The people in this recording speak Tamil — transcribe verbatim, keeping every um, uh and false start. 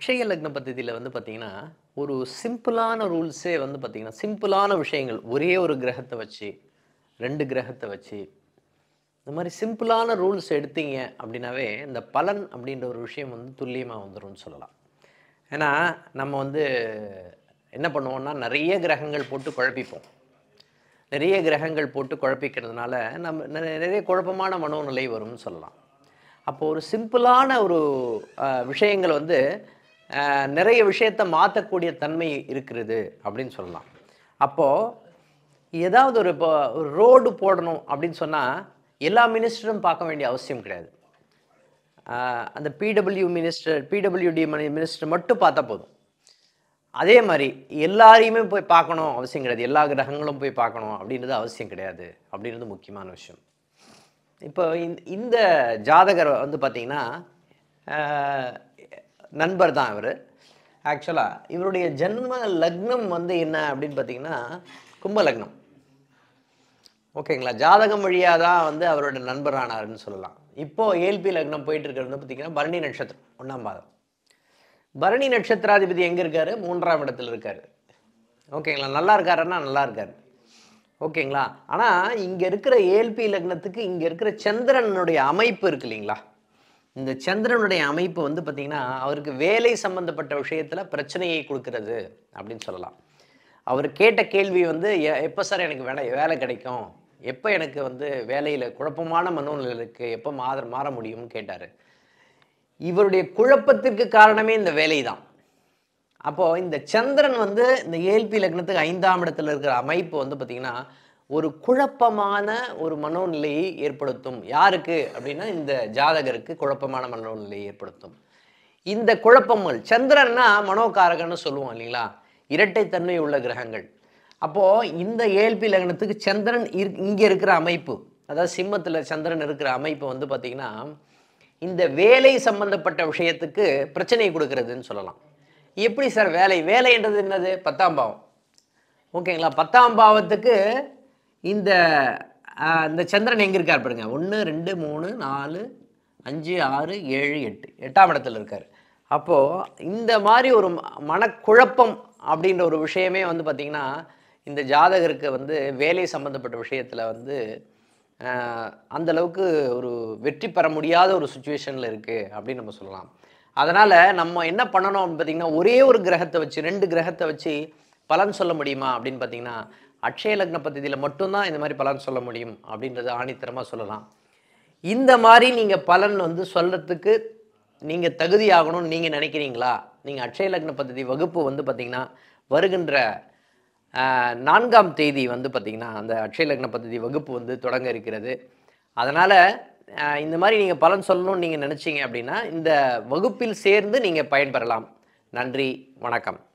அக்ஷய லக்ன பத்ததியில் வந்து பார்த்திங்கன்னா ஒரு சிம்பிளான ரூல்ஸே வந்து பார்த்திங்கன்னா சிம்பிளான விஷயங்கள் ஒரே ஒரு கிரகத்தை வச்சு ரெண்டு கிரகத்தை வச்சு இந்த மாதிரி சிம்பிளான ரூல்ஸ் எடுத்தீங்க அப்படின்னாவே இந்த பலன் அப்படின்ற ஒரு விஷயம் வந்து துல்லியமாக வந்துடும்னு சொல்லலாம். ஏன்னா நம்ம வந்து என்ன பண்ணுவோம்னா நிறைய கிரகங்கள் போட்டு குழப்பிப்போம். நிறைய கிரகங்கள் போட்டு குழப்பிக்கிறதுனால நம்ம நிறைய குழப்பமான மனோநிலை வரும்னு சொல்லலாம். அப்போது ஒரு சிம்பிளான ஒரு விஷயங்கள் வந்து நிறைய விஷயத்தை மாற்றக்கூடிய தன்மை இருக்கிறது அப்படின்னு சொல்லலாம். அப்போது ஏதாவது ஒரு இப்போ ஒரு ரோடு போடணும் அப்படின்னு சொன்னால் எல்லா மினிஸ்டரும் பார்க்க வேண்டிய அவசியம் கிடையாது. அந்த பிடபிள்யூ மினிஸ்டர் பிடபிள்யூடி மினிஸ்டர் மட்டும் பார்த்தா போதும். அதே மாதிரி எல்லாரையுமே போய் பார்க்கணும் அவசியம் கிடையாது. எல்லா கிரகங்களும் போய் பார்க்கணும் அப்படின்றது அவசியம் கிடையாது அப்படின்றது முக்கியமான விஷயம். இப்போ இந்த ஜாதகர் வந்து பார்த்திங்கன்னா நண்பர் தான் இவர். ஆக்சுவலாக இவருடைய ஜென்ம லக்னம் வந்து என்ன அப்படின்னு பார்த்திங்கன்னா கும்ப லக்னம். ஓகேங்களா? ஜாதகம் வழியாக தான் வந்து அவரோட நண்பர் ஆனார்னு சொல்லலாம். இப்போது ஏஎல்பி லக்னம் போயிட்டு இருக்கிறது பார்த்திங்கன்னா பரணி நட்சத்திரம் ஒன்றாம் பாதம். பரணி நட்சத்திராதிபதி எங்கே இருக்கார்? மூன்றாம் இடத்துல இருக்கார். ஓகேங்களா? நல்லா இருக்காருன்னா நல்லா இருக்கார். ஓகேங்களா? ஆனால் இங்கே இருக்கிற ஏஎல்பி லக்னத்துக்கு இங்கே இருக்கிற சந்திரனுடைய அமைப்பு இருக்கு இல்லைங்களா? இந்த சந்திரனுடைய அமைப்பு வந்து பார்த்திங்கன்னா அவருக்கு வேலை சம்பந்தப்பட்ட விஷயத்தில் பிரச்சனையை கொடுக்கறது அப்படின்னு சொல்லலாம். அவர் கேட்ட கேள்வி வந்து எப்போ சார் எனக்கு வேலை வேலை கிடைக்கும், எப்போ எனக்கு வந்து வேலையில் குழப்பமான மனோநிலைக்கு எப்போ மாற மாற முடியும்னு கேட்டார். இவருடைய குழப்பத்திற்கு காரணமே இந்த வேலை தான். அப்போது இந்த சந்திரன் வந்து இந்த ஏஎல்பி லக்னத்துக்கு ஐந்தாம் இடத்துல இருக்கிற அமைப்பு வந்து பார்த்திங்கன்னா ஒரு குழப்பமான ஒரு மனோநிலையை ஏற்படுத்தும். யாருக்கு அப்படின்னா இந்த ஜாதகருக்கு குழப்பமான மனோநிலையை ஏற்படுத்தும். இந்த குழப்பங்கள் சந்திரன்னா மனோகாரகன்னு சொல்லுவோம் இல்லைங்களா? இரட்டைத்தன்மை உள்ள கிரகங்கள். அப்போது இந்த ஏஎல்பி லக்னத்துக்கு சந்திரன் இங்கே இருக்கிற அமைப்பு, அதாவது சிம்மத்தில் சந்திரன் இருக்கிற அமைப்பு வந்து பார்த்திங்கன்னா இந்த வேலை சம்பந்தப்பட்ட விஷயத்துக்கு பிரச்சனை கொடுக்கறதுன்னு சொல்லலாம். எப்படி சார் வேலை வேலைன்றது என்னது? பத்தாம் பாவம். ஓகேங்களா? பத்தாம் பாவத்துக்கு இந்த இந்த சந்திரன் எங்கே இருக்கார் பாருங்க. ஒன்று ரெண்டு மூணு நாலு அஞ்சு ஆறு ஏழு எட்டு எட்டாம் இடத்துல இருக்கார். அப்போது இந்த மாதிரி ஒரு மனக்குழப்பம் அப்படின்ற ஒரு விஷயமே வந்து பார்த்திங்கன்னா இந்த ஜாதகருக்கு வந்து வேலை சம்மந்தப்பட்ட விஷயத்தில் வந்து அந்தளவுக்கு ஒரு வெற்றி பெற முடியாத ஒரு சுச்சுவேஷனில் இருக்குது அப்படின்னு நம்ம சொல்லலாம். அதனால் நம்ம என்ன பண்ணணும் அப்படின்னு பார்த்திங்கன்னா ஒரே ஒரு கிரகத்தை வச்சு ரெண்டு கிரகத்தை வச்சு பலன் சொல்ல முடியுமா அப்படின்னு பார்த்திங்கன்னா அக்ஷய லக்ன பத்ததியில் மட்டும்தான் இந்த மாதிரி பலன் சொல்ல முடியும் அப்படின்றது ஆணித்தரமாக சொல்லலாம். இந்த மாதிரி நீங்கள் பலன் வந்து சொல்கிறதுக்கு நீங்கள் தகுதியாகணும்னு நீங்கள் நினைக்கிறீங்களா? நீங்கள் அக்ஷய லக்ன பத்ததி வகுப்பு வந்து பார்த்திங்கன்னா வருகின்ற நான்காம் தேதி வந்து பார்த்திங்கன்னா அந்த அக்ஷய லக்ன பத்ததி வகுப்பு வந்து தொடங்க இருக்கிறது. அதனால் இந்த மாதிரி நீங்கள் பலன் சொல்லணும்னு நீங்கள் நினச்சிங்க அப்படின்னா இந்த வகுப்பில் சேர்ந்து நீங்கள் பயன்பெறலாம். நன்றி, வணக்கம்.